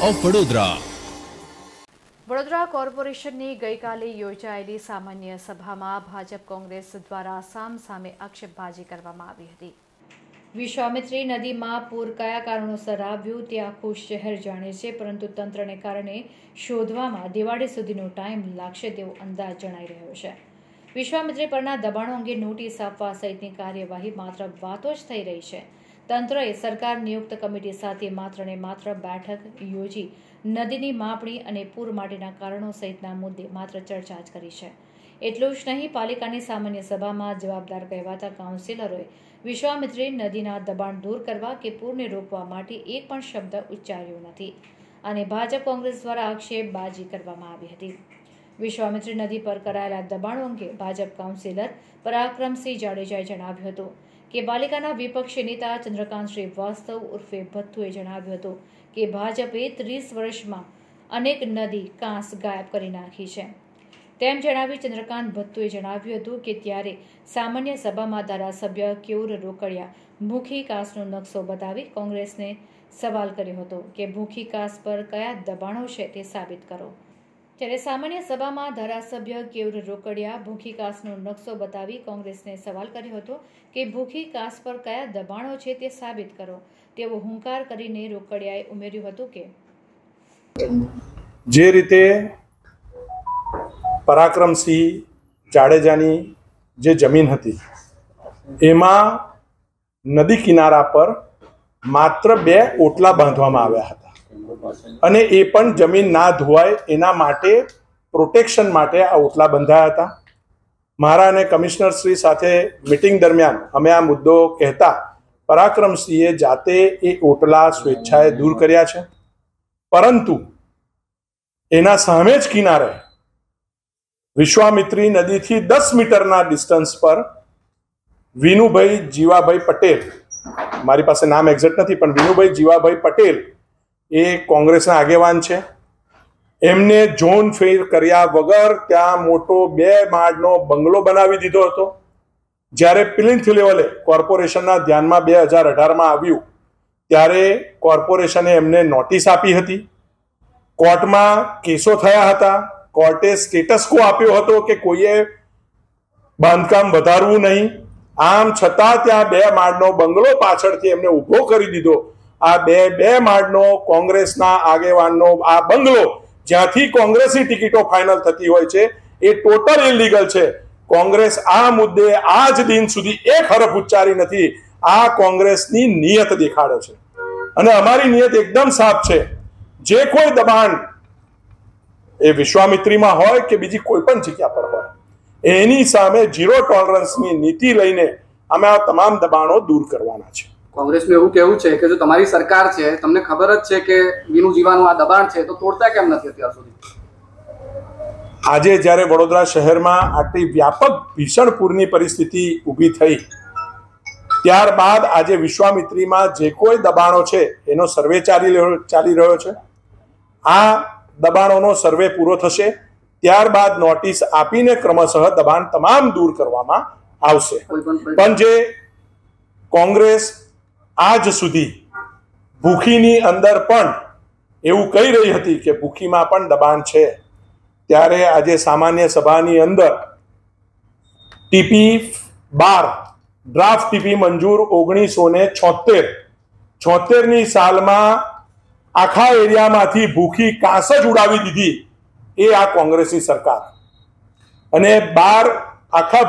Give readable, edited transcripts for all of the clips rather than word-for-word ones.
Of Vadodara. Vadodara કોર્પોરેશનની ગઈકાલે યોજાયેલી સામાન્ય સભામાં ભાજપ કોંગ્રેસ દ્વારા સામસામે આક્ષેપબાજી કરવામાં આવી હતી. વિશ્વામિત્રી નદીમાં પૂર કયા કારણોસર આવ્યું તે આખું શહેર જાણે છે, પરંતુ તંત્રને કારણે શોધવામાં દિવાળી સુધીનો ટાઈમ લાગશે તેવો અંદાજ જણાઈ રહ્યો છે. વિશ્વામિત્રી પરના દબાણો અંગે નોટિસ આપવા સહિતની કાર્યવાહી માત્ર વાતો જ થઈ રહી છે. તંત્રએ સરકાર નિયુક્ત કમિટી સાથે માત્ર ને માત્ર બેઠક યોજી નદીની માપણી અને પૂર માટેના કારણો સહિતના મુદ્દે માત્ર ચર્ચા જ કરી છે. એટલું જ નહીં, પાલિકાની સામાન્ય સભામાં જવાબદાર કહેવાતા કાઉન્સિલરોએ વિશ્વામિત્રી નદીના દબાણ દૂર કરવા કે પૂરને રોકવા માટે એક પણ શબ્દ ઉચ્ચાર્યો નથી અને ભાજપ કોંગ્રેસ દ્વારા આક્ષેપબાજી કરવામાં આવી હતી. વિશ્વામિત્રી નદી પર કરાયેલા દબાણો અંગે ભાજપ કાઉન્સિલર પરાક્રમસિંહ જાડેજાએ જણાવ્યું હતું કે પાલિકાના વિપક્ષી નેતા ચંદ્રકાંત શ્રીવાસ્તવ ઉર્ફે ભથ્થુએ જણાવ્યું હતું કે ભાજપે 30 વર્ષમાં અનેક નદી કાંસ ગાયબ કરી નાખી છે. તેમ જણાવી ચંદ્રકાંત ભથ્થુએ જણાવ્યું હતું કે ત્યારે સામાન્ય સભામાં ધારાસભ્ય કેયુર રોકડિયા ભૂખી કાંસનો નકશો બતાવી કોંગ્રેસને સવાલ કર્યો હતો કે ભૂખી કાંસ પર કયા દબાણો છે તે સાબિત કરો. ત્યારે સામાન્ય સભામાં ધારાસભ્ય કેયુર રોકડિયા ભૂખી કાંસનો નકશો બતાવી કોંગ્રેસને સવાલ કર્યો હતો કે ભૂખી કાંસ પર કયા દબાણો છે તે સાબિત કરો તેવો હુંકાર કરીને રોકડિયાએ ઉમેર્યું હતું કે જે રીતે પરાક્રમસિંહ જાડેજાની જે જમીન હતી એમાં નદી કિનારા પર માત્ર 2 ઓટલા બાંધવામાં આવ્યા હતા અને એ પણ જમીન ના ધોવાય એના માટે પ્રોટેક્શન માટે આ ઓટલા બંધાયા હતા. મારા અને કમિશનર શ્રી સાથે મિટિંગ દરમિયાન અમે આ મુદ્દો કહેતા પરાક્રમસિંહે જાતે એ ઓટલા સ્વેચ્છાએ દૂર કર્યા છે, પરંતુ એના સામે જ કિનારે વિશ્વામિત્રી નદીથી 10 મીટરના ડિસ્ટન્સ પર વિનુભાઈ જીવાભાઈ પટેલ, મારી પાસે નામ એક્ઝેક્ટ નથી પણ વિનુભાઈ જીવાભાઈ પટેલ એ કોંગ્રેસના આગેવાન છે, એમને ઝોન ફેર કર્યા વગર ત્યાં મોટો 2 માળનો બંગલો બનાવી દીધો હતો. જ્યારે પ્લિન્થ લેવલે કોર્પોરેશનના ધ્યાનમાં 2018માં આવ્યું ત્યારે કોર્પોરેશને એમને નોટિસ આપી હતી. કોર્ટમાં કેસો થયા હતા. કોર્ટે સ્ટેટસ કો આપ્યો હતો કે કોઈએ બાંધકામ વધારવું નહીં. આમ છતાં ત્યાં 2 માળનો બંગલો પાછળથી એમને ઊભો કરી દીધો. આ બે માળનો કોંગ્રેસના આગેવાનનો આ બંગલો જ્યાંથી કોંગ્રેસની ટિકિટો ફાઇનલ થતી હોય છે એ ટોટલ ઇલીગલ છે. કોંગ્રેસ આ મુદ્દે આજ દિન સુધી એક હરફ ઉચ્ચારી નથી. આ કોંગ્રેસની નિયત દેખાડે છે અને અમારી નિયત એકદમ સાફ છે. જે કોઈ દબાણ એ વિશ્વામિત્રીમાં હોય કે બીજી કોઈ પણ જગ્યા પર હોય એની સામે 0 ટોલરન્સની નીતિ લઈને અમે આ તમામ દબાણો દૂર કરવાના છે. કોંગ્રેસનું એવું કહેવું છે કે જો તમારી સરકાર છે, તમને ખબર જ છે કે વિનુ જીવાનું આ દબાણ છે, તો તોડતા કેમ નથી અત્યાર સુધી? આજે જ્યારે વડોદરા શહેરમાં આટલી વ્યાપક ભીષણ પૂરની પરિસ્થિતિ ઊભી થઈ ત્યારબાદ આજે વિશ્વામિત્રીમાં જે કોઈ દબાણો છે એનો સર્વે ચાલી રહ્યો છે. આ દબાણોનો સર્વે પૂરો થશે ત્યારબાદ નોટિસ આપીને ક્રમશઃ દબાણ તમામ દૂર કરવામાં આવશે. પણ જે કોંગ્રેસ આજ સુધી ભૂખીની અંદર પણ એવું કહી રહી હતી કે ભૂખીમાં પણ દબાણ છે, ત્યારે આજે સામાન્ય સભાની અંદર ટીપી 12 ડ્રાફ્ટ ટીપી મંજૂર 1976ની સાલમાં આખા એરિયામાંથી ભૂખી કાંસ જ ઉડાવી દીધી એ આ કોંગ્રેસની સરકાર. અને 12 આખા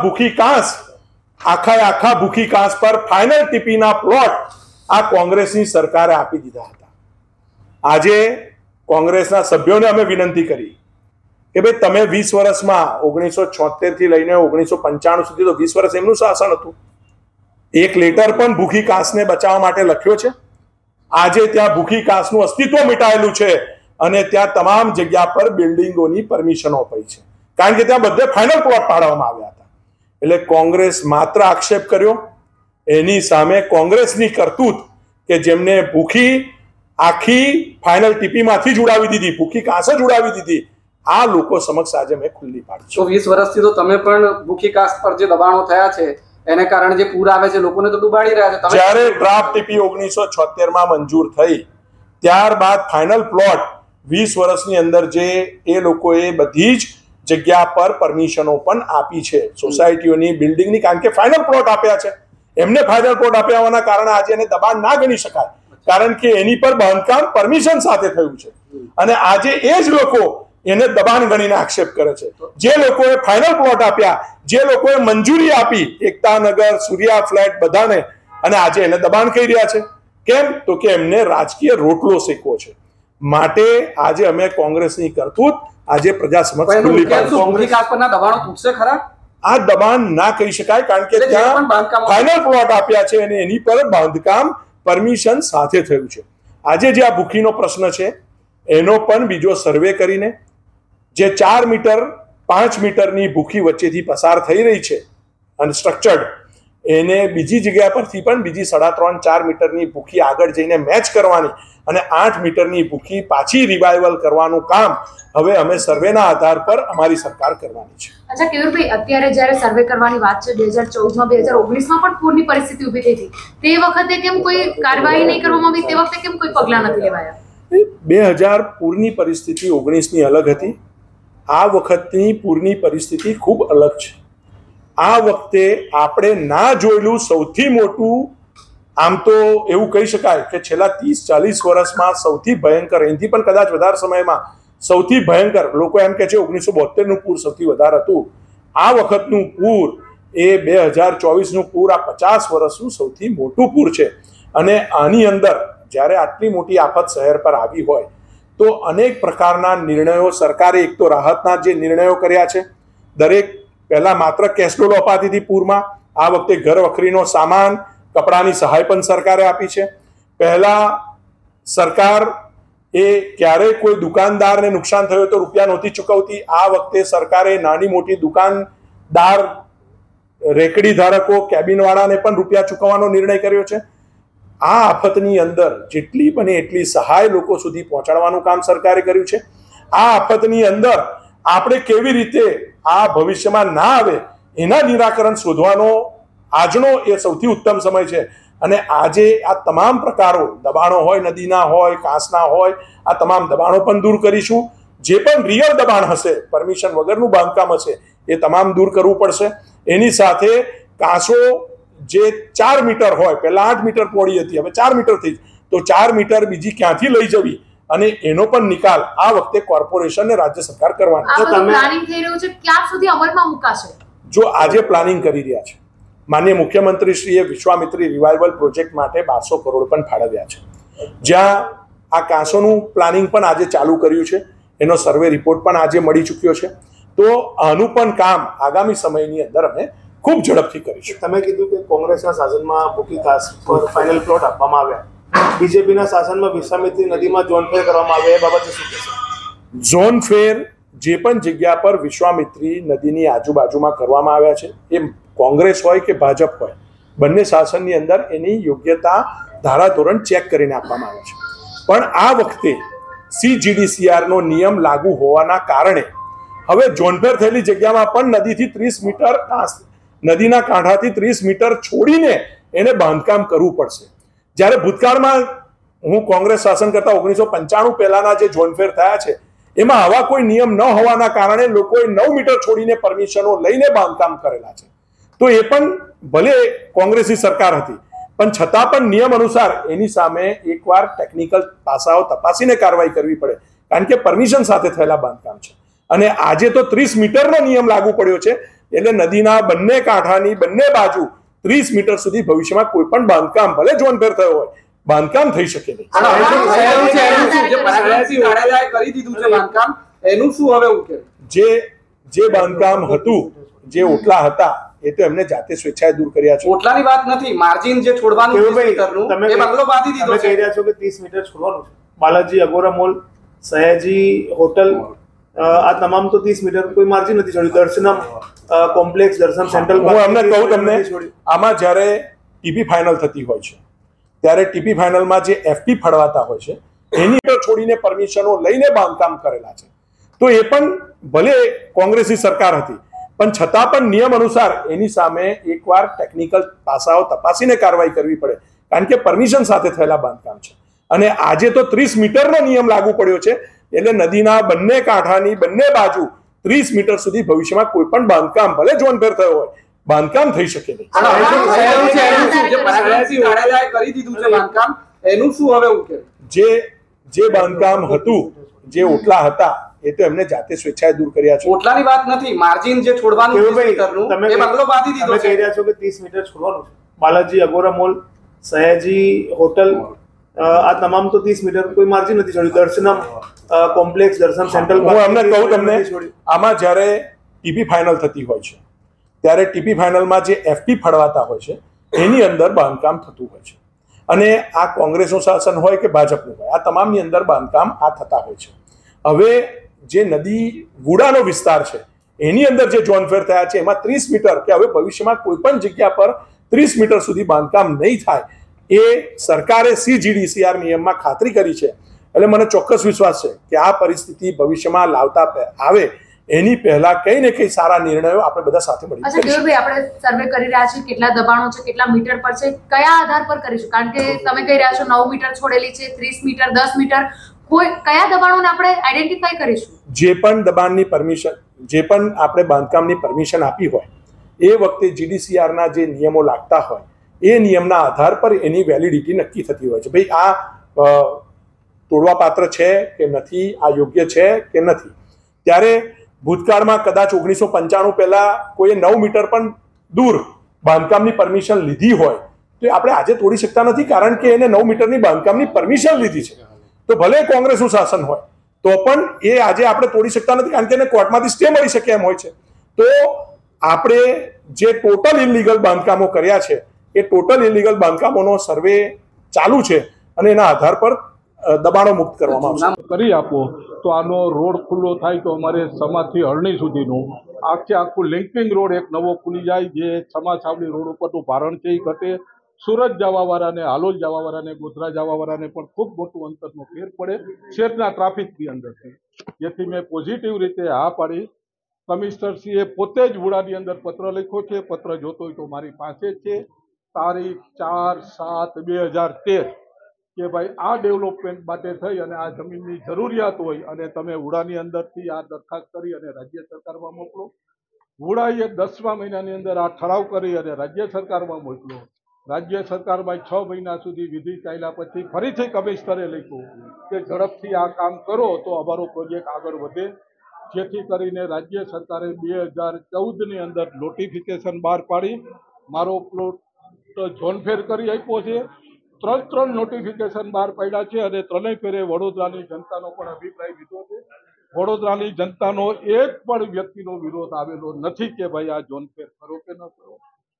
ભૂખી કાંસ પર ફાઇનલ ટીપીના પ્લોટ આ કોંગ્રેસની સરકારે આપી દીધા હતા. આજે કોંગ્રેસના સભ્યોને અમે વિનંતી કરી કે ભાઈ તમે 20 વર્ષમાં 1976 થી લઈને 1995 સુધી તો 20 વર્ષ એમનું શાસન હતું. એક લેટર પણ ભૂખી કાંસને બચાવવા માટે લખ્યો છે. આજે ત્યાં ભૂખી કાંસનું અસ્તિત્વ મિટાયેલું છે અને ત્યાં તમામ જગ્યા પર બિલ્ડિંગોની પરમિશનો અપાઈ છે, કારણ કે ત્યાં બધે ફાઇનલ પ્લોટ પાડવામાં આવ્યા હતા. એટલે કોંગ્રેસ માત્ર આક્ષેપ કર્યો, એની સામે કોંગ્રેસની કરતૂત કે જેમને ભૂખી આખી ફાઇનલ ટીપીમાંથી જ ઉડાવી દીધી, ભૂખી કાંસ જ ઉડાવી દીધી, આ લોકો સમક્ષ આજે મેં ખુલ્લી પાડી છે. 20 વર્ષથી તો તમે પણ ભૂખી કાંસ પર જે દબાણો થયા છે એને કારણે જે પૂર આવે છે લોકોને તો ડૂબાડી રહ્યા છે. જ્યારે ડ્રાફ્ટ ટીપી 1976માં મંજૂર થઈ ત્યારબાદ ફાઇનલ પ્લોટ 20 વર્ષની અંદર જે એ લોકોએ બધી જ જગ્યા પર પરમિશનો પણ આપી છે, સોસાયટીઓની, બિલ્ડિંગની, કારણ કે ફાઇનલ પ્લોટ આપ્યા છે. એમને ફાઇનલ પ્લોટ આપ્યા હોવાના કારણે આજે એને દબાણ ના ગણી શકાય, કારણ કે એની પર બાંધકામ પરમિશન સાથે થયું છે. અને આજે એ જ લોકો એને દબાણ ગણીને આક્ષેપ કરે છે. જે લોકોએ ફાઇનલ પ્લોટ આપ્યા, જે લોકોએ મંજૂરી આપી, એકતાનગર, સૂર્યા ફ્લેટ બધાને, અને આજે એને દબાણ કહી રહ્યા છે. કેમ? તો કે એમને રાજકીય રોટલો શેકવો છે. માટે આજે અમે કોંગ્રેસની કરતૂત આજે પ્રજા સમક્ષ ખુલ્લી પાડી. દબાણો તૂટશે ખરા? આ દબાણ ના કહી શકાય, કારણ કે ત્યાં ફાઇનલ પ્લોટ આપ્યા છે અને એની પર બાંધકામ પરમિશન સાથે થયું છે. આજે જે આ ભૂખીનો પ્રશ્ન છે એનો પણ બીજો સર્વે કરીને જે 4 મીટર 5 મીટરની ભૂખી વચ્ચેથી પસાર થઈ રહી છે અને સ્ટ્રક્ચર્ડ, એને બીજી જગ્યા પરથી પણ બીજી 3.5-4 મીટરની ભૂખી આગળ જઈને મેચ કરવાની અને 8 મીટરની ભૂખી પાછી રિવાઇવલ કરવાનું કામ હવે અમે સર્વેના આધાર પર અમારી સરકાર કરવાની છે. અચ્છા કેયુરભાઈ, અત્યારે જ્યારે સર્વે કરવાની વાત છે, 2014માં 2019માં પણ પૂરની પરિસ્થિતિ ઊભી થઈ હતી, તે વખતે કેમ કોઈ કાર્યવાહી નહીં કરવામાં આવી? તે વખતે કેમ કોઈ પગલાં નથી લેવાયા? 2000 પૂરની પરિસ્થિતિ 19ની અલગ હતી. આ વખતની પૂરની પરિસ્થિતિ ખૂબ અલગ છે. આ વખતે આપણે ના જોયેલું સૌથી મોટું, આમ તો એવું કહી શકાય કે છેલ્લા 30-40 વર્ષમાં સૌથી ભયંકર, એનાથી પણ કદાચ વધારે સમયમાં સૌથી ભયંકર, લોકો એમ કે છે 1972નું પૂર સૌથી વધારે હતું. આ વખતનું પૂર એ 2024નું પૂર આ 50 વર્ષનું સૌથી મોટું પૂર છે. અને આની અંદર જ્યારે આટલી મોટી આફત શહેર પર આવી હોય તો અનેક પ્રકારના નિર્ણયો સરકારે, એક તો રાહતના જે નિર્ણયો કર્યા છે, દરેક પહેલા માત્ર કેશડોલ અપાતી હતી પૂરમાં, આ વખતે ઘર વખરીનો સામાન, કપડાની સહાય પણ સરકારે આપી છે. પહેલા સરકાર એ ક્યારેય કોઈ દુકાનદારને નુકસાન થયું તો રૂપિયા નહોતી ચૂકવતી. આ વખતે સરકારે નાની મોટી દુકાનદાર, રેકડી ધારકો, કેબિનવાળાને પણ રૂપિયા ચૂકવવાનો નિર્ણય કર્યો છે. આ આફતની અંદર જેટલી બને એટલી સહાય લોકો સુધી પહોંચાડવાનું કામ સરકારે કર્યું છે. આ આફતની અંદર આપણે કેવી રીતે આ ભવિષ્યમાં ના આવે એના નિરાકરણ શોધવાનો આજનો એ સૌથી ઉત્તમ સમય છે. અને આજે આ તમામ પ્રકારો, દબાણો હોય, નદીના હોય, કાંસના હોય, આ તમામ દબાણો પણ દૂર કરીશું. જે પણ રિયલ દબાણ હશે, પરમિશન વગરનું બાંધકામ હશે, એ તમામ દૂર કરવું પડશે. એની સાથે કાંસો જે 4 મીટર હોય, પહેલા 8 મીટર પહોળી હતી, હવે 4 મીટર થઈ, તો 4 મીટર બીજી ક્યાંથી લઈ જવી અને એનો પણ નિકાલ આ વખતે કોર્પોરેશન ને રાજ્ય સરકાર કરવાની છે. પ્લાનિંગ થઈ રહ્યું છે, ક્યાં સુધી અમલમાં મુકાશે? જો આજે પ્લાનિંગ કરી રહ્યા છે, માનનીય મુખ્યમંત્રીશ્રીએ વિશ્વામિત્રી રિવાઇવલ પ્રોજેક્ટ માટે 1200 કરોડ પણ ફાળવ્યા છે, જ્યાં આ કાંસોનું પ્લાનિંગ પણ આજે ચાલુ કર્યું છે. એનો સર્વે રિપોર્ટ પણ આજે મળી ચૂક્યો છે. તો આનું પણ કામ આગામી સમયની અંદર અમે ખૂબ ઝડપથી કરીશું. તમે કીધું કે કોંગ્રેસના શાસનમાં ભૂખી કાંસ પર ફાઇનલ પ્લોટ આપવામાં આવ્યા, બીજેપીના શાસનમાં વિશ્વામિત્રી નદીમાં ઝોન ફેર કરવામાં આવે, એ બાબતે શું કહેશો? ઝોન ફેર જે પણ જગ્યા પર વિશ્વામિત્રી નદીની આજુબાજુમાં કરવામાં આવ્યા છે, એ કોંગ્રેસ હોય કે ભાજપ હોય, બંને શાસનની અંદર એની યોગ્યતા ધારાધોરણ ચેક કરીને આપવામાં આવે છે. પણ આ વખતે CGDCRનો નિયમ લાગુ હોવાના કારણે હવે ઝોનફેર થયેલી જગ્યામાં પણ નદીથી 30 મીટર, નદીના કાંઠાથી 30 મીટર છોડીને એને બાંધકામ કરવું પડશે. જ્યારે ભૂતકાળમાં હું કોંગ્રેસ શાસન કરતા 1995 પહેલાના જે ઝોનફેર થયા છે એમાં આવા કોઈ નિયમ ન હોવાના કારણે લોકોએ 9 મીટર છોડીને પરમિશનો લઈને બાંધકામ કરેલા છે. તો એ પણ ભલે કોંગ્રેસી સરકાર હતી, પણ છતાં પણ નિયમ અનુસાર એની સામે એકવાર ટેકનિકલ પાસાઓ તપાસીને કાર્યવાહી કરવી પડે, કારણ કે પરમિશન સાથે થયેલા બાંધકામ છે. અને આજે તો 30 મીટરનો નિયમ લાગુ પડ્યો છે, એટલે નદીના બંને કાંઠાની બંને બાજુ 30 મીટર સુધી ભવિષ્યમાં કોઈ પણ બાંધકામ, ભલે ઝોનફેર થયો હોય, બાંધકામ થઈ શકે નહીં. જે બાંધકામ હતું, જે ઓટલા હતા, એ તો એમને જાતે સ્વેચ્છાએ દૂર કર્યા છે. ઓટલાની વાત નથી, માર્જિન જે છોડવાનું 30 મીટરનું, એ બંગલો બાંધી દીધો છે. કહી રહ્યા છો કે 30 મીટર છોડવાનું છે. Balaji Agora mall, Sayaji hotel, આ તમામ તો 30 મીટર કોઈ માર્જિન નથી છોડ્યું. દર્શનમ કોમ્પ્લેક્સ, દર્શન સેન્ટ્રલ, હું અમને કહું તમને, આમાં જ્યારે ટીપી ફાઇનલ થતી હોય છે ત્યારે ટીપી ફાઇનલમાં જે FP ફળવાતા હોય છે એની પર છોડીને પરમિશનો લઈને બાંધકામ કરેલા છે. તો એ પણ ભલે કોંગ્રેસી સરકાર હતી, પણ છતાં પણ નિયમ અનુસાર એની સામે એકવાર ટેકનિકલ પાસાઓ તપાસીને કાર્યવાહી કરવી પડે, કારણ કે પરમિશન સાથે થયેલા બાંધકામ છે. અને આજે તો 30 મીટરનો નિયમ લાગુ પડ્યો છે, એટલે નદીના બંને કાંઠાની બંને બાજુ 30 મીટર સુધી ભવિષ્યમાં કોઈ પણ બાંધકામ ભલે જોનફેર થયો હોય બાંધકામ થઈ શકે નહીં. કરી દીધું છે બાંધકામ, એનું શું હવે ઉકેલ? જે બાંધકામ હતું, જે ઓટલા હતા, એ તો એમને જાતે સ્વેચ્છાએ દૂર કર્યા છે. ઓટલાની વાત નથી, માર્જિન જે છોડવાનું 30 મીટરનું, એ બંગલો બાંધી દીધો છે. કહી રહ્યા છો કે 30 મીટર છોડવાનું છે. Balaji Agora mall, Sayaji hotel, આ તમામ તો 30 મીટર કોઈ માર્જિન નથી છોડ્યું. દર્શનમ કોમ્પ્લેક્સ, દર્શન સેન્ટ્રલ, હું એમને કહું તમને, આમાં જ્યારે ટીપી ફાઇનલ થતી હોય છે ત્યારે ટીપી ફાઇનલમાં જે એફપી ફળવાતા હોય છે એની અંદર બાંધકામ થતું હોય છે, અને આ કોંગ્રેસનું શાસન હોય કે ભાજપનું હોય, આ તમામની અંદર બાંધકામ આ થતા હોય છે. હવે જે નદી ગુડાનો વિસ્તાર છે એની અંદર જે જોનફેર થયા છે એમાં 30 મીટર કે હવે ભવિષ્યમાં કોઈ પણ જગ્યા પર 30 મીટર સુધી બાંધકામ નહીં થાય એ સરકારે CGDCR નિયમમાં ખાતરી કરી છે. એટલે મને ચોક્કસ વિશ્વાસ છે કે આ પરિસ્થિતિ ભવિષ્યમાં લાવતા આવે એની પહેલા કઈ ને કઈ સારા નિર્ણયો આપણે બધા સાથે મળીને અચ્છા દેવભાઈ, આપણે સર્વે કરી રહ્યા છીએ, કેટલા દબાણો છે, કેટલા મીટર પર છે, કયા આધાર પર કરીશું? કારણ કે તમે કહી રહ્યા છો 9 મીટર છોડેલી છે, 30 મીટર, 10 મીટર, કોઈ કયા દબાણોને આપણે આઈડેન્ટિફાઈ કરીશું? જે પણ દબાણની પરમિશન, જે પણ આપણે બાંધકામની પરમિશન આપી હોય એ વખતે GDCRના જે નિયમો લાગતા હોય એ નિયમના આધાર પર એની વેલિડિટી નક્કી થતી હોય છે. ભાઈ આ તોડવા પાત્ર છે કે નથી, આ યોગ્ય છે કે નથી. ત્યારે ભૂતકાળમાં કદાચ 1995 પહેલા કોઈએ 9 મીટર પણ દૂર બાંધકામની પરમિશન લીધી હોય તો આપણે આજે તોડી શકતા નથી, કારણ કે એને 9 મીટરની બાંધકામની પરમિશન લીધી છે. તો ભલે કોંગ્રેસનું શાસન હોય તો પણ એ આજે આપણે તોડી શકતા નથી, કારણ કે એને કોર્ટમાંથી સ્ટે મળી શકે એમ હોય છે. તો આપણે જે ટોટલ ઇલીગલ બાંધકામો કર્યા છે એ ટોટલ ઇલીગલ બાંધકામોનો સર્વે ચાલુ છે અને એના આધાર પર દબાણો મુક્ત કરવામાં આવશે. કરી આપો તો આનો રોડ ખુલ્લો થાય તો અમારે સમાજથી હરણી સુધીનું આખું લિંકિંગ રોડ એક નવો ખુલી જાય, જે સમા છાવડી રોડ ઉપરનું ભારણ છે એ ઘટે. સુરત જવાવાળાને, હાલોલ જવાવાળાને, ગોધરા જવાવાળાને પણ ખૂબ મોટું અંતરનો ફેર પડે શહેરના ટ્રાફિકની અંદરથી. જેથી મેં પોઝિટિવ રીતે હા પાડી. કમિશનરશ્રીએ પોતે જ વુડાની અંદર પત્ર લખ્યો છે, પત્ર જોતો હોય તો મારી પાસે છે, તારીખ 4/7/2013, કે ભાઈ આ ડેવલપમેન્ટ માટે થઈ અને આ જમીનની જરૂરિયાત હોય અને તમે વુડાની અંદરથી આ દરખાસ્ત કરી અને રાજ્ય સરકારમાં મોકલો. વુડાએ 10મા મહિનાની અંદર આ ઠરાવ કરી અને રાજ્ય સરકારમાં મોકલ્યો. રાજ્ય સરકારમાં 6 મહિના સુધી વિધિ ચાલ્યા પછી ફરીથી કમિશનરે લખ્યું કે ઝડપથી આ કામ કરો તો અમારો પ્રોજેક્ટ આગળ વધે. જેથી કરીને રાજ્ય સરકારે 2014ની અંદર નોટિફિકેશન બહાર પાડી મારો પ્લોટ જોનફેર કરી આપ્યો છે. 3 નોટિફિકેશન બહાર પાડ્યા છે અને 3 ફેરે વડોદરાની જનતાનો પણ અભિપ્રાય લીધો છે. વડોદરાની જનતાનો એક પણ વ્યક્તિનો વિરોધ આવેલો નથી કે ભાઈ આ જોનફેર કરો કે ન કરો.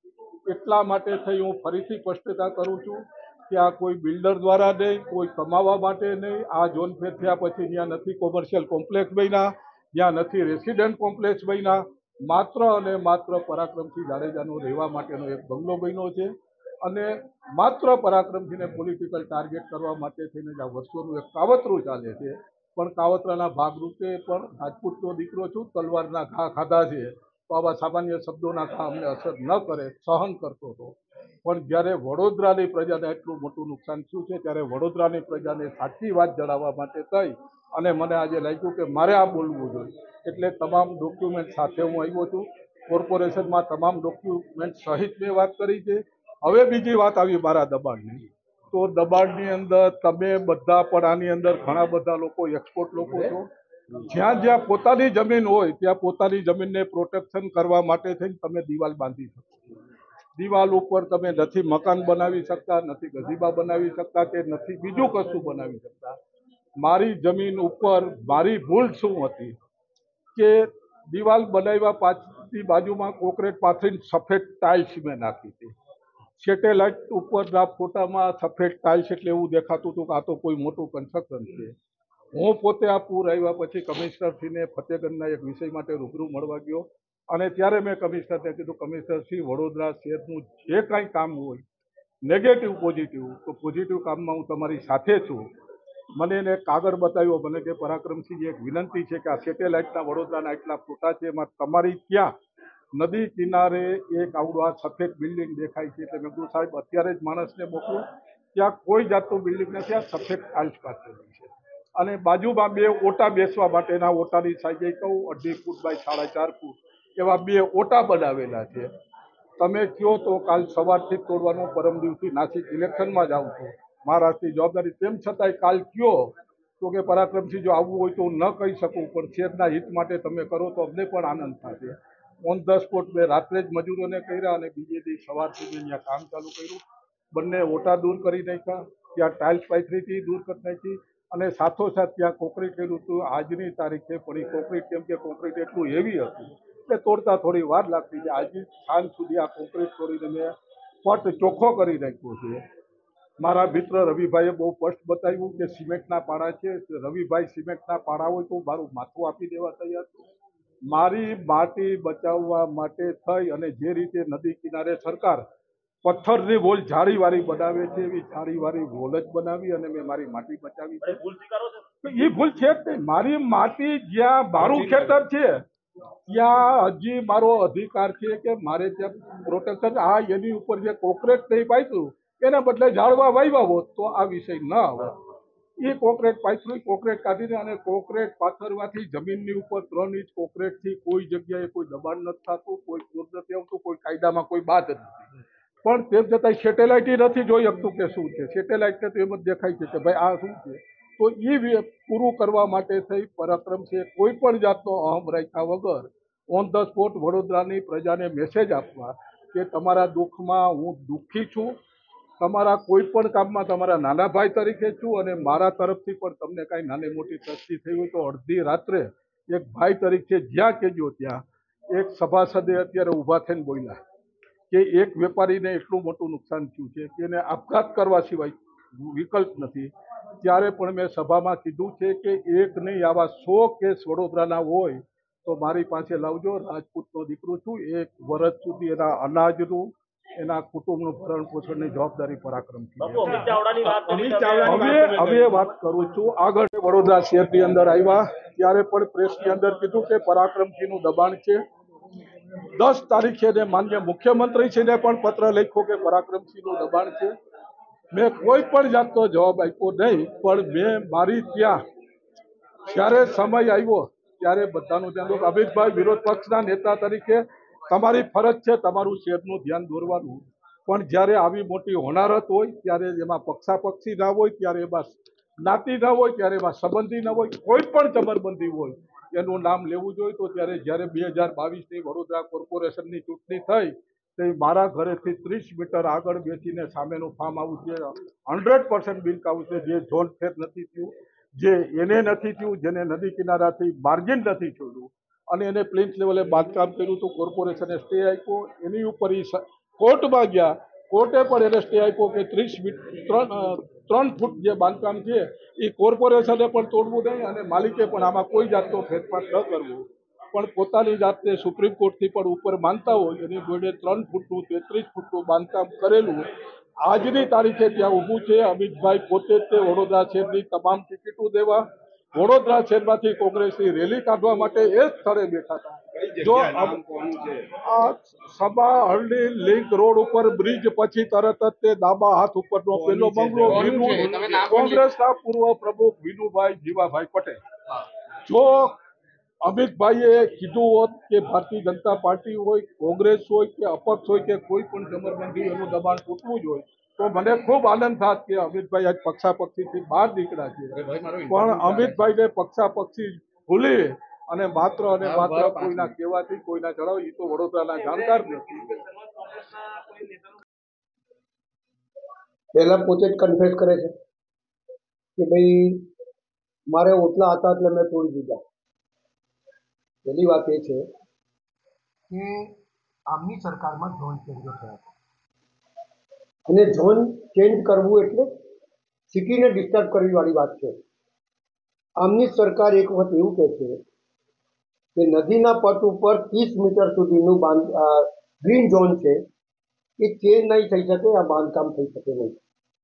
એટલા માટે થઈ હું ફરીથી સ્પષ્ટતા કરું છું કે આ કોઈ બિલ્ડર દ્વારા નહીં, કોઈ કમાવા માટે નહીં. આ જોનફેર થયા પછી ત્યાં નથી કોમર્શિયલ કોમ્પ્લેક્સ બન્યા, ત્યાં નથી રેસિડેન્ટ કોમ્પ્લેક્સ બન્યા, માત્ર અને માત્ર પરાક્રમસિંહ જાડેજાનો રહેવા માટેનો એક બંગલો બન્યો છે. અને માત્ર પરાક્રમસિંહને પોલિટિકલ ટાર્ગેટ કરવા માટે થઈને આ વર્ષોનું એક કાવતરું ચાલે છે. પણ કાવતરાના ભાગરૂપે પણ રાજપૂતનો દીકરો છું, તલવારના ઘા ખાધા છે તો આવા સામાન્ય શબ્દોના ઘા અમને અસર ન કરે, સહન કરતો હતો. પણ જ્યારે વડોદરાની પ્રજાને એટલું મોટું નુકસાન થયું છે ત્યારે વડોદરાની પ્રજાને સાચી વાત જણાવવા માટે થઈ અને મને આજે લાગ્યું કે મારે આ બોલવું જોઈએ. એટલે તમામ ડોક્યુમેન્ટ સાથે હું આવ્યો છું. કોર્પોરેશનમાં તમામ ડોક્યુમેન્ટ સહિત મેં વાત કરી છે. હવે બીજી વાત આવી મારા દબાણની, તો દબાણની અંદર તમે બધા પણ આની અંદર ઘણા બધા લોકો એક્સપોર્ટ લોકો છો. જ્યાં જ્યાં પોતાની જમીન હોય ત્યાં પોતાની જમીનને પ્રોટેક્શન કરવા માટે થઈને તમે દિવાલ બાંધી શકો. દિવાલ ઉપર તમે નથી મકાન બનાવી શકતા, નથી ગજીબા બનાવી શકતા કે નથી બીજું કશું બનાવી શકતા. મારી જમીન ઉપર મારી ભૂલ શું હતી કે દિવાલ બનાવ્યા પાછળની બાજુમાં કોન્ક્રીટ પાથરીને સફેદ ટાઇલ્સ મેં નાખી હતી. સેટેલાઇટ ઉપરના ફોટામાં સફેદ ટાઇલ્સ એટલે એવું દેખાતું હતું કે આ તો કોઈ મોટું કન્સ્ટ્રક્શન છે. હું પોતે આ પૂર આવ્યા પછી કમિશનરશ્રીને ફતેગંજના એક વિષય માટે રૂબરૂ મળવા ગયો અને ત્યારે મેં કમિશનરને કીધું, કમિશનરશ્રી વડોદરા શહેરનું જે કાંઈ કામ હોય નેગેટિવ પોઝિટિવ, તો પોઝિટિવ કામમાં હું તમારી સાથે છું. મને એને કાગળ બતાવ્યો, મને કે પરાક્રમસિંહજી એક વિનંતી છે કે આ સેટેલાઇટના વડોદરાના એટલા ફોટા છે એમાં તમારી ત્યાં નદી કિનારે એક આવડું આ સફેદ બિલ્ડિંગ દેખાય છે. એટલે મેં કીધું સાહેબ અત્યારે જ માણસને મોકલું. ત્યાં કોઈ જાતનું બિલ્ડિંગ નથી, આ સફેદ ટાઇલ્સ પાથરેલી છે અને બાજુમાં 2 ઓટા બેસવા માટેના ઓટાની સાઈઝ કહું 2.5 ફૂટ બાય 4.5 ફૂટ એવા 2 ઓટા બનાવેલા છે. તમે કહો તો કાલ સવારથી તોડવાનું, પરમ દિવસથી નાસિક ઇલેક્શનમાં જ આવતો, મહારાષ્ટ્રની જવાબદારી, તેમ છતાંય કાલ કયો તો કે પરાક્રમસિંહ જો આવવું હોય તો હું ન કહી શકું, પણ શેરના હિત માટે તમે કરો તો અમને પણ આનંદ થશે. ઓન ધ સ્પોટ મેં રાત્રે જ મજૂરોને કર્યા અને બીજે દી સવાર સુધી અહીંયા કામ ચાલુ કર્યું. બંને ઓટા દૂર કરી નાખ્યા, ત્યાં ટાઇલ્સ પાથરીથી દૂર કરી નાખી અને સાથોસાથ ત્યાં કોન્ક્રીટ કર્યું હતું. આજની તારીખે પણ એ કોન્ક્રીટ, કેમ કે કોન્ક્રીટ એટલું હેવી હતું એટલે તોડતા થોડી વાર લાગતી છે. આજે સાંજ સુધી આ કોન્ક્રીટ તોડીને મેં ફટ ચોખ્ખો કરી નાખ્યો છે. મારા મિત્ર રવિભાઈએ બહુ સ્પષ્ટ બતાવ્યું કે સિમેન્ટના પાડા છે. રવિભાઈ સિમેન્ટના પાડા હોય તો મારું માથું આપી દેવા તૈયાર છું. મારી માટી બચાવવા માટે થઈ અને જે રીતે નદી કિનારે સરકાર પથ્થરની વોલ જાળીવાળી બનાવે છે એવી જાળીવાળી વોલ જ બનાવી અને મેં મારી માટી બચાવી છે. એ ભૂલ છે જ નહીં. મારી માટી જ્યાં મારું ખેતર છે ત્યાં હજી મારો અધિકાર છે કે મારે ત્યાં પ્રોટેક્શન, આ એની ઉપર જે કોન્ક્રીટ નહીં પાથર્યું એના બદલે ઝાડવા વાવ્યા હોત તો આ વિષય ન આવે. એ કોન્ક્રીટ પાથર્યું, કોન્ક્રીટ કાઢીને, અને કોન્ક્રીટ પાથરવાથી જમીનની ઉપર 3 ઇંચ કોન્ક્રીટથી કોઈ જગ્યાએ કોઈ દબાણ નથી થતું, કોઈ પૂર નથી આવતું, કોઈ કાયદામાં કોઈ બાદ નથી. પણ તેમ છતાંય સેટેલાઇટ નથી જોઈ શકતું કે શું છે. સેટેલાઇટને તો એમ જ દેખાય છે કે ભાઈ આ શું છે. તો એ પૂરું કરવા માટે થઈ પરાક્રમસિંહે કોઈ પણ જાતનો અહમ રાખ્યા વગર ઓન ધ સ્પોટ વડોદરાની પ્રજાને મેસેજ આપવા કે તમારા દુઃખમાં હું દુઃખી છું, તમારા કોઈ પણ કામમાં તમારા નાના ભાઈ તરીકે છું, અને મારા તરફથી પણ તમને કાંઈ નાની મોટી તસ્તી થઈ હોય તો અડધી રાત્રે એક ભાઈ તરીકે જ્યાં કહેજો ત્યાં. એક સભાસદે અત્યારે ઊભા થઈને બોલ્યા કે એક વેપારીને એટલું મોટું નુકસાન થયું છે કે એને આપઘાત કરવા સિવાય વિકલ્પ નથી. ત્યારે પણ મેં સભામાં કીધું છે કે એક નહીં, આવા 100 કેસ વડોદરાના હોય તો મારી પાસે લાવજો. રાજપૂતનો દીકરો છું. 1 વર્ષ સુધી એના અનાજનું, એના કુટુંબનું ભરણ પોષણની જવાબદારી પરાક્રમસિંહ. હવે વાત કરું છું આગળ. વડોદરા શહેરની અંદર આવ્યા ત્યારે પણ પ્રેસની અંદર કીધું કે પરાક્રમસિંહનું દબાણ છે. 10 તારીખે માન્ય મુખ્યમંત્રીશ્રીને પણ પત્ર લખ્યો કે પરાક્રમસિંહનું દબાણ છે. મેં કોઈ પણ જાતનો જવાબ આપ્યો નહીં, પણ મેં મારી ત્યાં જ્યારે સમય આવ્યો ત્યારે બધાનું ધ્યાન દોર્યું. અમિતભાઈ, વિરોધ પક્ષના નેતા તરીકે તમારી ફરજ છે તમારું શહેરનું ધ્યાન દોરવાનું, પણ જ્યારે આવી મોટી હોનારત હોય ત્યારે એમાં પક્ષાપક્ષી ના હોય, ત્યારે એમાં જ્ઞાતિ ના હોય, ત્યારે એમાં સંબંધી ના હોય, કોઈ પણ ચમરબંધી હોય એનું નામ લેવું જોઈએ. તો ત્યારે 2022ની વડોદરા કોર્પોરેશનની ચૂંટણી થઈ તે મારા ઘરેથી 30 મીટર આગળ બેસીને સામેનું ફાર્મ હાઉસ છે 100% બિલ્ક હાઉસ છે, જે ઝોન ફેર નથી થયું, જે એને નથી થયું, જેને નદી કિનારાથી માર્જિન નથી છોડ્યું અને એને પ્લિન્થ લેવલે બાંધકામ કર્યું હતું. કોર્પોરેશને સ્ટે આપ્યો, એની ઉપર કોર્ટમાં ગયા, કોર્ટે પણ એને સ્ટે આપ્યો કે 3 ફૂટ જે બાંધકામ છે એ કોર્પોરેશને પણ તોડવું નહીં અને માલિકે પણ આમાં કોઈ જાતનો ફેરફાર ન કરવો. પણ પોતાની જાતને સુપ્રીમ કોર્ટથી પણ ઉપર માનતા હોય એની જોડે 3 ફૂટનું 33 ફૂટનું બાંધકામ કરેલું આજની તારીખે ત્યાં ઊભું છે. અમિતભાઈ પોતે તે વડોદરા શહેરની તમામ ટિકિટો દેવા વડોદરા શહેરમાંથી કોંગ્રેસની રેલી કાઢવા માટે એ જ સ્થળે બેઠા હતા. જો આ સભા હરણી લિંક રોડ ઉપર બ્રિજ પછી તરત જ તે ડાબા હાથ ઉપરનો પેલો બંગલો કોંગ્રેસના પૂર્વ પ્રમુખ વિનુભાઈ જીવાભાઈ પટેલ. જો અમિતભાઈએ કીધું હોત કે ભારતીય જનતા પાર્ટી હોય, કોંગ્રેસ હોય કે અપક્ષ હોય કે કોઈ પણ ચમરબંધી એનું દબાણ તૂટવું જ હોય તો મને ખૂબ આનંદ થાત કે અમિતભાઈ આજ પક્ષાપક્ષીથી બહાર નીકળ્યા છે. પણ અમિતભાઈને પક્ષાપક્ષી ભૂલી અને માત્ર કોઈના કહેવાથી, કોઈના જણાવ, એ તો વડોદરાના જાણકાર નથી. પહેલા પોતે જ કન્ફેસ કરે છે કે ભાઈ મારે ઓટલા હતા એટલે મેં તોડી દીધા. પહેલી વાત એ છે કે આમની સરકારમાં ઝોન ચેન્જો થયા અને ઝોન ચેન્જ કરવું એટલે સિટીને ડિસ્ટર્બ કરવી વાળી વાત છે. આમની સરકાર એક વખત એવું કહે છે કે નદીના પટ ઉપર 30 મીટર સુધીનું ગ્રીન ઝોન છે એ ચેન્જ નહીં થઈ શકે, આ બાંધકામ થઈ શકે નહીં.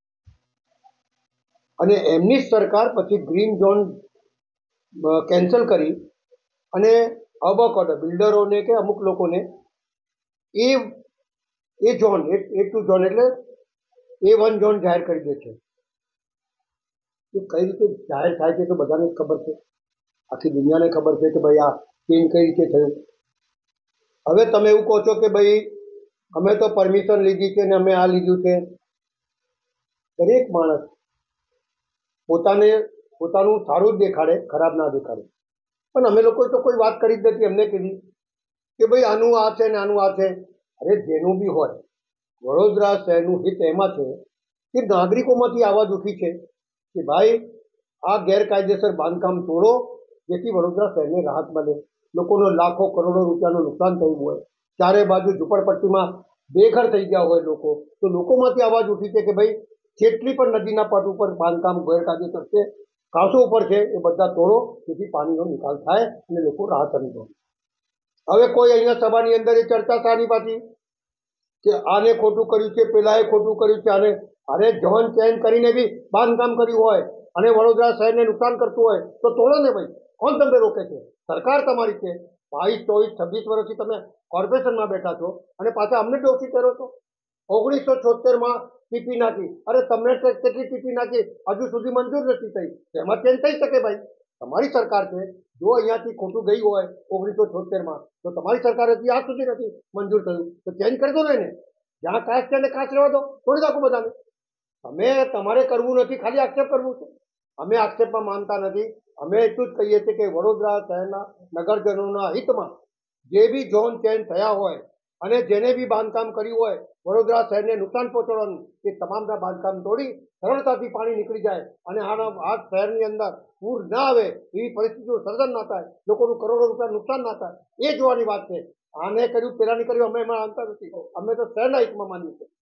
અને એમની સરકાર પછી ગ્રીન ઝોન કેન્સલ કરી અને અબકોર્ડ બિલ્ડરોને કે અમુક લોકોને A zone A two zone એટલે A1 ઝોન જાહેર કરી દે છે. એ કઈ રીતે જાહેર થાય છે તો બધાને જ ખબર છે, આખી દુનિયાને ખબર છે કે ભાઈ આ ચેન્જ કઈ રીતે થયું. હવે તમે એવું કહો છો કે ભાઈ અમે તો પરમિશન લીધી છે ને અમે આ લીધું છે. દરેક માણસ પોતાનું સારું જ દેખાડે, ખરાબ ના દેખાડે. પણ અમે લોકોએ તો કોઈ વાત કરી જ નથી. એમને કીધી કે ભાઈ આનું આ છે ને આનું આ છે. અરે જેનું બી હોય, વડોદરા શહેરનું હિત એમાં છે કે નાગરિકોમાંથી આવાજ ઉઠી છે કે ભાઈ આ ગેરકાયદેસર બાંધકામ તોડો, જેથી વડોદરા શહેરને રાહત મળે. લોકોનો લાખો કરોડો રૂપિયાનું નુકસાન થયું હોય, ચારે બાજુ ઝૂંપડપટ્ટીમાં બેઘર થઈ ગયા હોય લોકો, તો લોકોમાંથી અવાજ ઉઠી છે કે ભાઈ જેટલી પણ નદીના પટ ઉપર બાંધકામ ગેરકાયદેસર છે, કાંસો ઉપર છે, એ બધા તોડો, જેથી પાણીનો નિકાલ થાય અને લોકો રાહત અનુભવે. હવે કોઈ અહીંયા સભાની અંદર એ ચર્ચા શાની પાછી કે આને ખોટું કર્યું છે, પેલાએ ખોટું કર્યું છે, આને અરે ઝોન ચેન્જ કરીને બી બાંધકામ કર્યું હોય અને વડોદરા શહેરને નુકસાન કરતું હોય તો તોડો ને ભાઈ. કોણ તમને રોકે છે? સરકાર તમારી છે. 22, 24, 26 વર્ષથી તમે કોર્પોરેશનમાં બેઠા છો અને પાછા અમને દોષી કરો છો. 1976માં ટીપી નાખી. અરે તમને કેટલી ટીપી નાખી હજુ સુધી મંજૂર નથી થઈ. એમાં ચેન્જ થઈ શકે ભાઈ? તમારી સરકાર છે. જો અહીંયાથી ખોટું ગયું હોય 1976માં તો તમારી સરકાર હતી, આજ સુધી નથી મંજૂર થયું તો ચેન્જ કરી દો ને એને. જ્યાં કાચ છે એને કાચ રહેવા દો, તોડી નાખો બધાને. તમારે કરવું નથી, ખાલી આક્ષેપ કરવું છે. અમે આક્ષેપમાં માનતા નથી. અમે એટલું જ કહીએ છીએ કે વડોદરા શહેરના નગરજનોના હિતમાં જે બી ઝોન ચેન્જ થયા હોય અને જેને બી બાંધકામ કર્યું હોય વડોદરા શહેરને નુકસાન પહોંચાડવાનું, એ તમામના બાંધકામ તોડી સરળતાથી પાણી નીકળી જાય અને આ શહેરની અંદર પૂર ના આવે, એવી પરિસ્થિતિનું સર્જન ના થાય, લોકોનું કરોડો રૂપિયા નુકસાન ના થાય, એ જોવાની વાત છે. આને કર્યું પેલાની કર્યું અમે એમાં માનતા નથી. અમે તો શહેરના હિતમાં માનીએ છીએ.